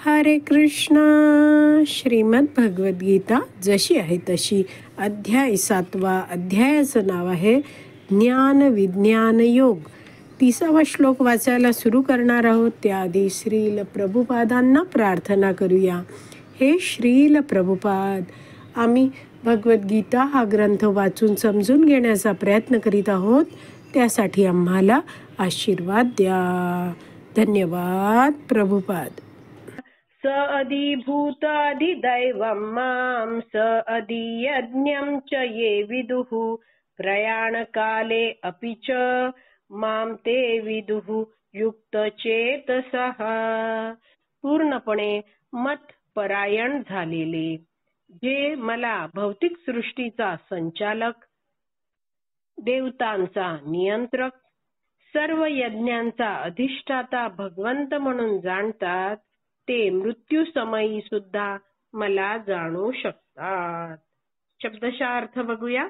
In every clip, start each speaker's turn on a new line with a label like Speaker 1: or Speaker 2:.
Speaker 1: हरे कृष्णा. श्रीमद भगवद्गीता जशी आहे तशी, अध्याय 7. अध्यायाचं नाव आहे ज्ञान विज्ञान योग. 30वा श्लोक वाचायला सुरू करणार आहोत. त्याआधी श्रील प्रभुपादांना प्रार्थना करूया. हे श्रील प्रभुपाद, आम्ही भगवद्गीता हा ग्रंथ वाचून समजून घेण्याचा प्रयत्न करीत आहोत. त्यासाठी आम्हाला आशीर्वाद द्या. धन्यवाद प्रभुपाद.
Speaker 2: स अधिभूत अधिदैवं मां स अधियज्ञं च ये विदुः प्रयाणकाले अपि च मां ते विदुः युक्तचेतसः. पूर्णपणे मतपरायण झालेले, जे मला भौतिक सृष्टीचा संचालक, देवतांचा नियंत्रक, सर्व यज्ञांचा अधिष्ठाता भगवंत म्हणून जाणतात, ते मृत्यू समयी सुद्धा मला जाणू शकतात. शब्दशः अर्थ बघूया.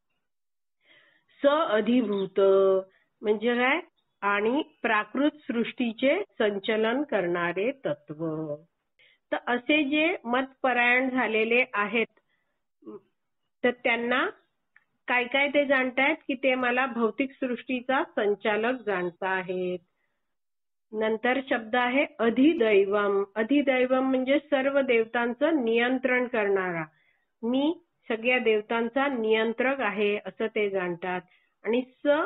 Speaker 2: स अधिभूत म्हणजे काय? आणि प्राकृत सृष्टीचे संचलन करणारे तत्व. तर असे जे मतपरायण झालेले आहेत, तर त्यांना काय काय ते जाणतायत की ते मला भौतिक सृष्टीचा संचालक जाणता आहेत. नंतर शब्द आहे अधिदैवम. अधिदैवम म्हणजे सर्व देवतांचं नियंत्रण करणारा. मी सगळ्या देवतांचा नियंत्रक आहे असं ते जाणतात. आणि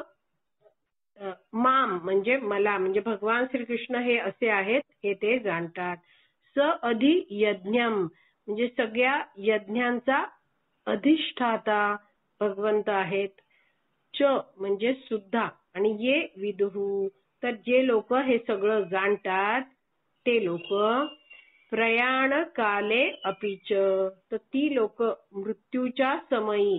Speaker 2: माम म्हणजे मला, म्हणजे भगवान श्रीकृष्ण हे असे आहेत हे ते जाणतात. स अधि यज्ञम म्हणजे सगळ्या यज्ञांचा अधिष्ठाता भगवंत आहेत. च म्हणजे सुद्धा, आणि ये विदुः तर जे लोक हे सगळं जाणतात ते लोक प्रयाण काले अपिच, तर ती लोक मृत्यूच्या समयी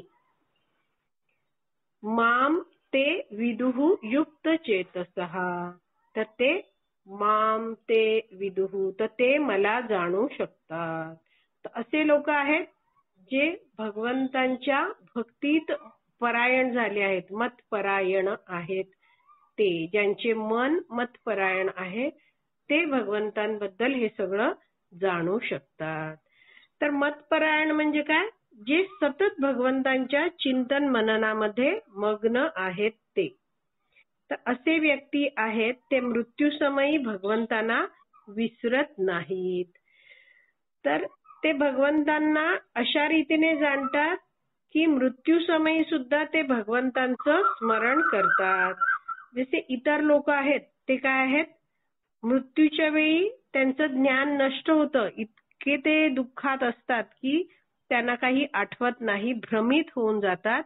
Speaker 2: माम ते विदुः युक्त चेतसः, तर ते माम ते विदुः तर ते मला जाणू शकतात. तर असे लोक आहेत जे भगवंतांच्या भक्तीत परायण झाले आहेत, मतपरायण आहेत. ते ज्यांचे मन मतपरायण आहे ते भगवंतांबद्दल हे सगळं जाणू शकतात. तर मतपरायण म्हणजे काय? जे सतत भगवंतांच्या चिंतन मननामध्ये मग्न आहेत ते. तर असे व्यक्ती आहेत ते मृत्यूसमयी भगवंतांना विसरत नाहीत. तर ते भगवंतांना अशा रीतीने जाणतात की मृत्यूसमयी सुद्धा ते भगवंतांचं स्मरण करतात. जसे इतर लोक आहेत ते काय आहेत, मृत्यूच्या वेळी त्यांचं ज्ञान नष्ट होतं, इतके ते दुःखात असतात की त्यांना काही आठवत नाही, भ्रमित होऊन जातात.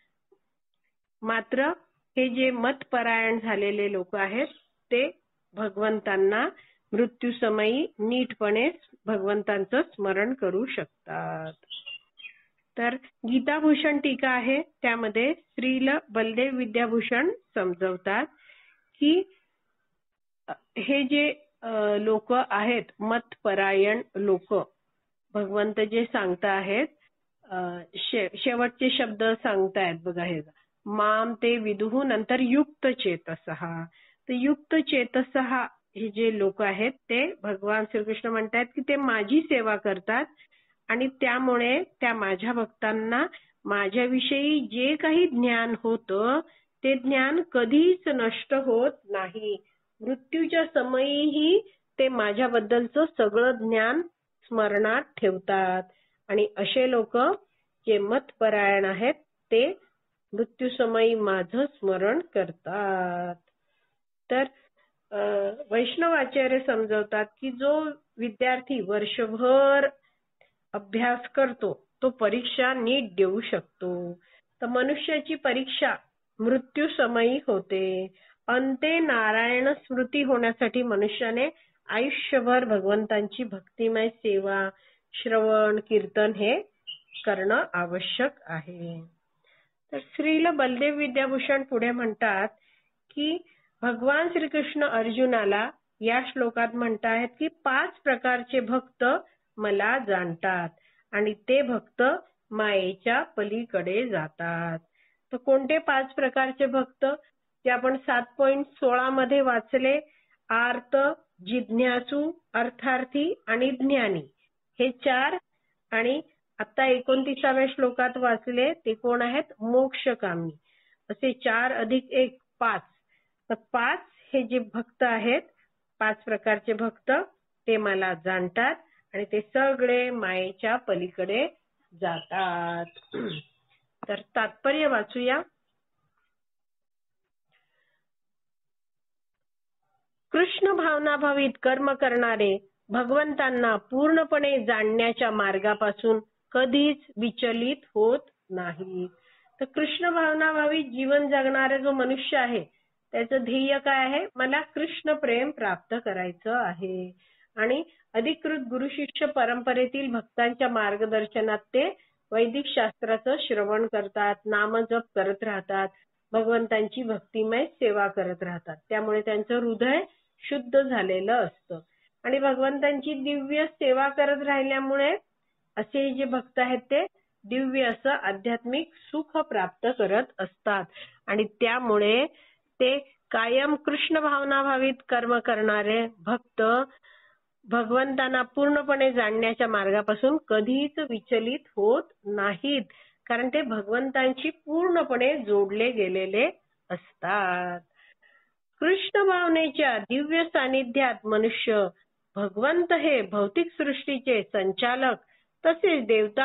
Speaker 2: मात्र हे जे मतपरायण झालेले लोक आहेत ते भगवंतांना मृत्यूसमयी नीटपणे भगवंतांचं स्मरण करू शकतात. तर गीताभूषण टीका आहे, त्यामध्ये श्रील बलदेव विद्याभूषण समजवतात की हे जे लोक आहेत मतपरायण लोक, भगवंत जे सांगता आहेत, शेवटचे शब्द सांगतायत बघा. हे माम ते विदुः नंतर युक्त चेतसः. तर युक्त चेतसः हे जे लोक आहेत ते भगवान श्रीकृष्ण म्हणतात की ते माझी सेवा करतात आणि त्यामुळे त्या माझ्या भक्तांना माझ्याविषयी जे काही ज्ञान होतं ते ज्ञान कधीच नष्ट होत नाही. मृत्यूच्या समयीही ते माझ्याबद्दलचं सगळं ज्ञान स्मरणात ठेवतात. आणि असे लोक जे मतपरायण आहेत ते मृत्यूसमयी माझं स्मरण करतात. तर वैष्णवाचार्य समजवतात की जो विद्यार्थी वर्षभर अभ्यास करतो तो परीक्षा नीट देऊ शकतो. तर मनुष्याची परीक्षा मृत्यू समयी होते. अंते नारायण स्मृती होण्यासाठी मनुष्याने आयुष्यभर भगवंतांची भक्तिमय सेवा, श्रवण, कीर्तन हे करणं आवश्यक आहे. तर श्रील बलदेव विद्याभूषण पुढे म्हणतात की भगवान श्रीकृष्ण अर्जुनाला या श्लोकात म्हणतात की 5 प्रकारचे भक्त मला जाणतात आणि ते भक्त मायेच्या पलीकडे जातात. तर कोणते 5 प्रकारचे भक्त? जे आपण 7.16 मध्ये वाचले. आर्त, जिज्ञासू, अर्थार्थी आणि ज्ञानी हे 4. आणि आता 29व्या श्लोकात वाचले ते कोण आहेत? मोक्षकामी. असे 4 अधिक 1 5. तर 5 हे जे भक्त आहेत, 5 प्रकारचे भक्त, ते मला जाणतात आणि ते सगळे मायेच्या पलीकडे जातात. तर तात्पर्य वाचूया. कृष्ण भावनाभावित कर्म करणारे भगवंतांना पूर्णपणे जाणण्याच्या मार्गापासून कधीच विचलित होत नाही. तर कृष्ण भावनाभावित जीवन जगणारा जो मनुष्य आहे त्याचं ध्येय काय आहे? मला कृष्ण प्रेम प्राप्त करायचं आहे. आणि अधिकृत गुरु शिष्य परंपरेतील भक्तांच्या मार्गदर्शनात ते वैदिक शास्त्राचं श्रवण करतात, नामजप करत राहतात, भगवंतांची भक्तिमय सेवा करत राहतात. त्यामुळे त्यांचं हृदय शुद्ध झालेलं असतं आणि भगवंतांची दिव्य सेवा करत राहिल्यामुळे असे जे भक्त आहेत ते दिव्य असं आध्यात्मिक सुख प्राप्त करत असतात आणि त्यामुळे ते कायम कृष्ण भावनाभावित कर्म करणारे भक्त भगवंतांना पूर्णपणे जाणण्याच्या मार्गापासून कधीच विचलित होत नाहीत, कारण ते भगवंतांशी पूर्णपणे जोडले गेलेले असतात. कृष्ण भावनेच्या दिव्य सानिध्यात मनुष्य भगवंत हे भौतिक सृष्टीचे संचालक तसेच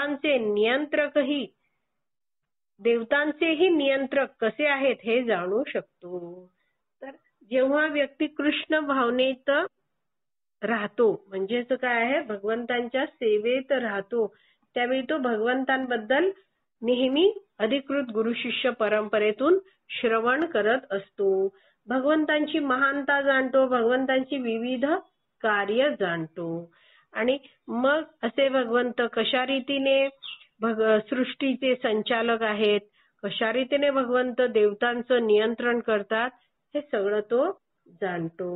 Speaker 2: देवतांचेही नियंत्रक कसे आहेत हे जाणू शकतो. तर जेव्हा व्यक्ती कृष्ण भावनेत राहतो, म्हणजेच काय आहे, भगवंतांच्या सेवेत राहतो, त्यावेळी तो भगवंतांबद्दल नेहमी अधिकृत गुरु शिष्य परंपरेतून श्रवण करत असतो, भगवंतांची महानता जाणतो, भगवंतांची विविध कार्य जाणतो. आणि मग असे भगवंत कशा रीतीने सृष्टीचे संचालक आहेत, कशा रीतीने भगवंत देवतांचं नियंत्रण करतात, हे सगळं तो जाणतो.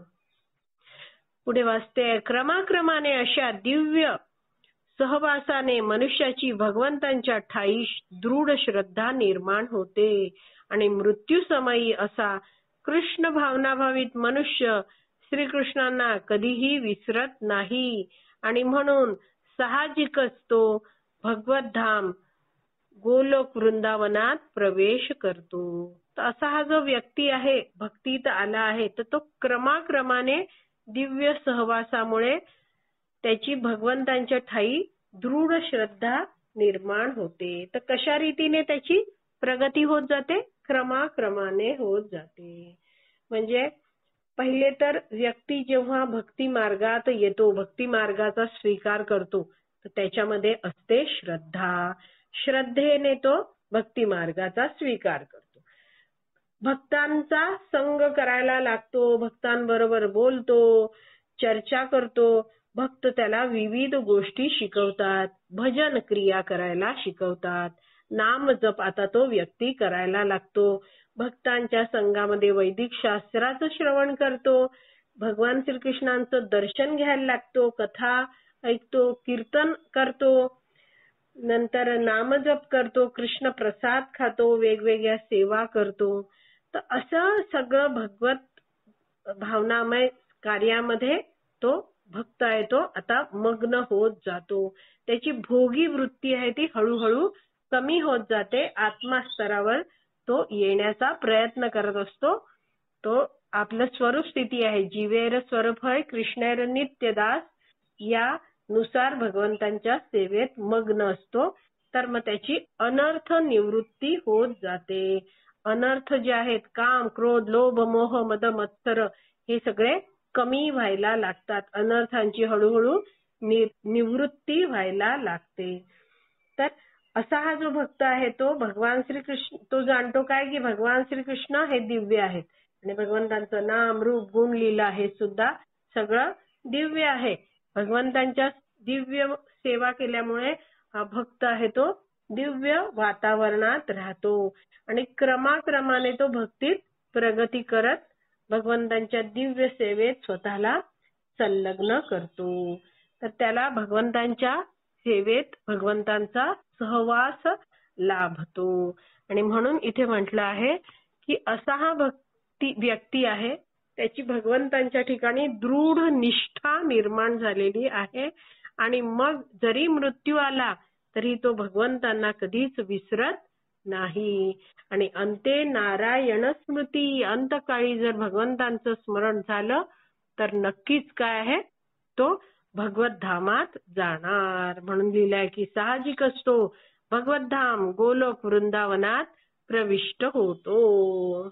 Speaker 2: पुढे वाचते. क्रमाक्रमाने अशा दिव्य सहवासाने मनुष्याची भगवंतांच्या ठायी दृढ श्रद्धा निर्माण होते आणि मृत्यूसमयी असा कृष्ण भावनाभावित मनुष्य श्रीकृष्णांना कधीही विसरत नाही आणि म्हणून साहजिकच तो भगवद्धाम गोलोक वृंदावनात प्रवेश करतो. तर असा हा जो व्यक्ती आहे, भक्तीत आला आहे, तर तो क्रमाक्रमाने दिव्य सहवासामुळे त्याची भगवंतांच्या ठायी दृढ श्रद्धा निर्माण होते. तर कशा रीतीने त्याची प्रगती होत जाते? क्रमाक्रमाने होत जाते. म्हणजे पहिले तर व्यक्ती जेव्हा भक्ती मार्गात येतो, भक्ती मार्गाचा स्वीकार करतो, तर त्याच्यामध्ये असते श्रद्धा. श्रद्धेने तो भक्ती मार्गाचा स्वीकार करतो, भक्तांचा संग करायला लागतो, भक्तांबरोबर बोलतो, चर्चा करतो. भक्त त्याला विविध गोष्टी शिकवतात, भजन क्रिया करायला शिकवतात, नाम जप आता तो व्यक्ती करायला लागतो, भक्तांच्या संघामध्ये वैदिक शास्त्राचं श्रवण करतो, भगवान श्रीकृष्णांचं दर्शन घ्यायला लागतो, कथा ऐकतो, कीर्तन करतो, नंतर नामजप करतो, कृष्ण प्रसाद खातो, वेगवेगळ्या सेवा करतो. तर असं सगळं भगवत भावनामय कार्यामध्ये तो भक्त आहे, तो आता मग्न होत जातो. त्याची भोगी वृत्ती आहे ती हळूहळू कमी होत जाते. आत्मस्तरावर तो येण्याचा प्रयत्न करत असतो. तो आपलं स्वरूप स्थिती आहे, जीवेर स्वरूप है कृष्णेर नित्यदास, या नुसार भगवंतांच्या सेवेत मग्न असतो. तर मग त्याची अनर्थ निवृत्ती होत जाते. अनर्थ जे आहेत, काम, क्रोध, लोभ, मोह, मद, मत्सर, हे सगळे कमी व्हायला लागतात. अनर्थांची हळूहळू निवृत्ती व्हायला लागते. तर असा हा जो भक्त आहे तो भगवान श्रीकृष्ण तो जाणतो काय, की भगवान श्रीकृष्ण हे दिव्य आहेत आणि भगवंतांचं नाम, रूप, गुण, लीला हे सुद्धा सगळं दिव्य आहे. भगवंतांच्या दिव्य सेवा केल्यामुळे हा भक्त आहे तो दिव्य वातावरणात राहतो आणि क्रमाक्रमाने तो भक्तीत प्रगती करत भगवंतांच्या दिव्य सेवेत स्वतःला संलग्न करतो. तर त्याला भगवंतांच्या सेवेत भगवंतांचा सहवास लाभतो. आणि म्हणून इथे म्हटलं आहे की असा हा व्यक्ती आहे त्याची भगवंतांच्या ठिकाणी दृढ निष्ठा निर्माण झालेली आहे आणि मग जरी मृत्यू आला तरी तो भगवंतांना कधीच विसरत नाही. आणि अंते नारायण स्मृती, अंतकाळी जर भगवंतांचं स्मरण झालं तर नक्कीच काय आहे, तो भगवत धामात जाणार. म्हणून लिहिलंय की साहजिकच तो भगवत धाम गोलोक वृंदावनात प्रविष्ट होतो.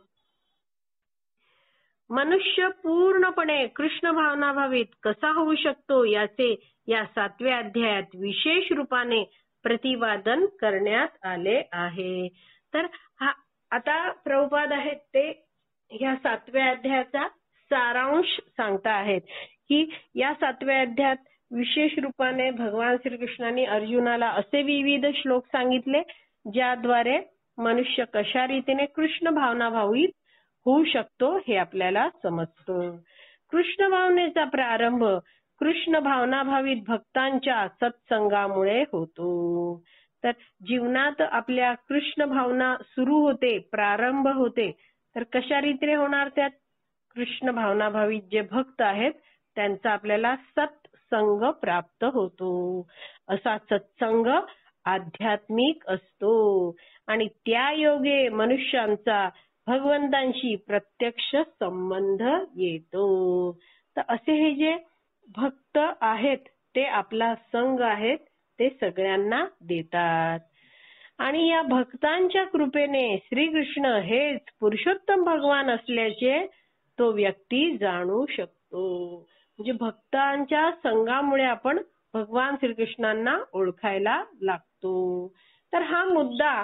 Speaker 2: मनुष्य पूर्णपणे कृष्ण भावनाभावित कसा होऊ शकतो याचे या 7व्या अध्यायात विशेष रूपाने प्रतिपादन करण्यात आले आहे. तर आता प्रभुपाद आहेत ते ह्या 7व्या अध्यायाचा सारांश सांगता आहेत की या 7व्या अध्यायात विशेष रूपाने भगवान श्रीकृष्णांनी अर्जुनाला असे विविध श्लोक सांगितले ज्याद्वारे मनुष्य कशा रीतीने कृष्ण भावनाभावित होऊ शकतो हे आपल्याला समजतं. कृष्ण भावनेचा प्रारंभ कृष्ण भावनाभावित भक्तांच्या सत्संगामुळे होतो. तर जीवनात आपल्या कृष्ण भावना सुरू होते, प्रारंभ होते, तर कशा रीतीने होणार? त्यात कृष्ण भावनाभावित जे भक्त आहेत त्यांचा आपल्याला सत्संग प्राप्त होतो. असा सत्संग आध्यात्मिक असतो आणि त्या योगे मनुष्यांचा भगवंतांशी प्रत्यक्ष संबंध येतो. तर असे हे जे भक्त आहेत ते आपला संग आहेत ते सगळ्यांना देतात आणि या भक्तांच्या कृपेने श्रीकृष्ण हेच पुरुषोत्तम भगवान असल्याचे तो व्यक्ती जाणू शकतो. म्हणजे भक्तांच्या संगामुळे आपण भगवान श्रीकृष्णांना ओळखायला लागतो. तर हा मुद्दा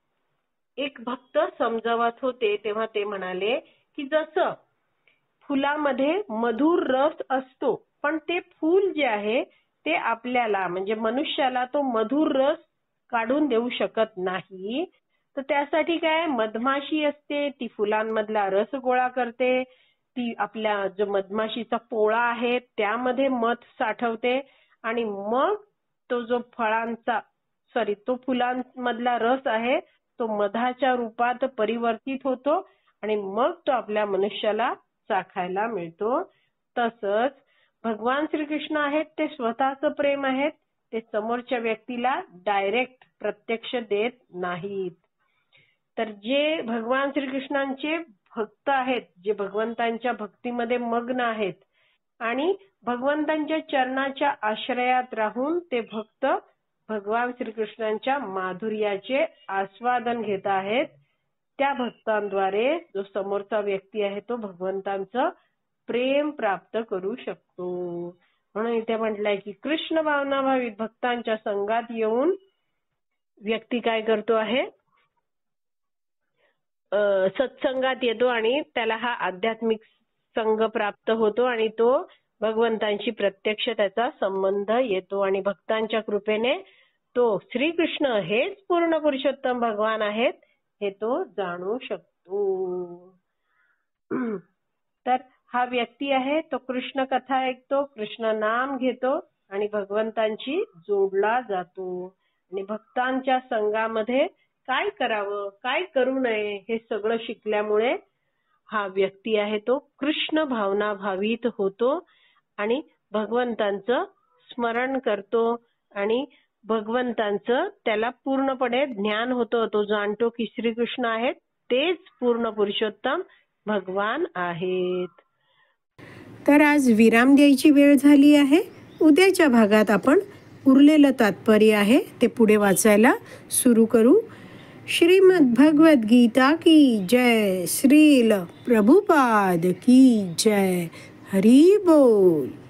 Speaker 2: एक भक्त समजावत होते तेव्हा ते म्हणाले की जसं फुलामध्ये मधुर रस असतो पण ते फूल जे आहे ते आपल्याला म्हणजे मनुष्याला तो मधुर रस काढून देऊ शकत नाही. तर त्यासाठी काय मधमाशी असते, ती फुलांमधला रस गोळा करते, ती आपल्या जो मधमाशीचा पोळा आहे त्यामध्ये मध साठवते आणि मग तो जो तो फुलांमधला रस आहे तो मधाच्या रूपात परिवर्तित होतो आणि मग तो आपल्या मनुष्याला चाखायला मिळतो. तसंच भगवान श्रीकृष्ण आहेत ते स्वतःचं प्रेम आहेत ते समोरच्या व्यक्तीला डायरेक्ट प्रत्यक्ष देत नाहीत. तर जे भगवान श्रीकृष्णांचे भक्त आहेत, जे भगवंतांच्या भक्तीमध्ये मग्न आहेत आणि भगवंतांच्या चरणाच्या आश्रयात राहून ते भक्त भगवान श्रीकृष्णांच्या माधुर्याचे आस्वादन घेत आहेत, त्या भक्तांद्वारे जो समोरचा व्यक्ती आहे तो भगवंतांचं प्रेम प्राप्त करू शकतो. म्हणून इथे म्हटलंय की कृष्ण भावनाभावित भक्तांच्या संगात येऊन व्यक्ती काय करतो आहे, सत्संगात येतो आणि त्याला हा आध्यात्मिक संग प्राप्त होतो आणि तो भगवंतांशी प्रत्यक्ष त्याचा संबंध येतो आणि भक्तांच्या कृपेने तो श्रीकृष्ण हेच पूर्ण पुरुषोत्तम भगवान आहेत हे तो जाणू शकतो. तर हा व्यक्ती आहे तो कृष्ण कथा ऐकतो, कृष्ण नाम घेतो आणि भगवंतांशी जोडला जातो आणि भक्तांच्या संगामध्ये काय करावं काय करू नये हे सगळं शिकल्यामुळे हा व्यक्ती आहे तो कृष्ण भावना भावित होतो आणि भगवंतांचं स्मरण करतो आणि भगवंतांचं त्याला पूर्णपणे ज्ञान होतं. तो जाणतो की श्रीकृष्ण आहेत तेच पूर्ण पुरुषोत्तम भगवान आहेत.
Speaker 1: तर आज विराम द्यायची वेळ झाली आहे. उद्याच्या भागात आपण उरलेलं तात्पर्य आहे ते पुढे वाचायला सुरू करू. श्रीमद् भगवद गीता की जय. श्रील प्रभुपाद की जय. हरी बोल.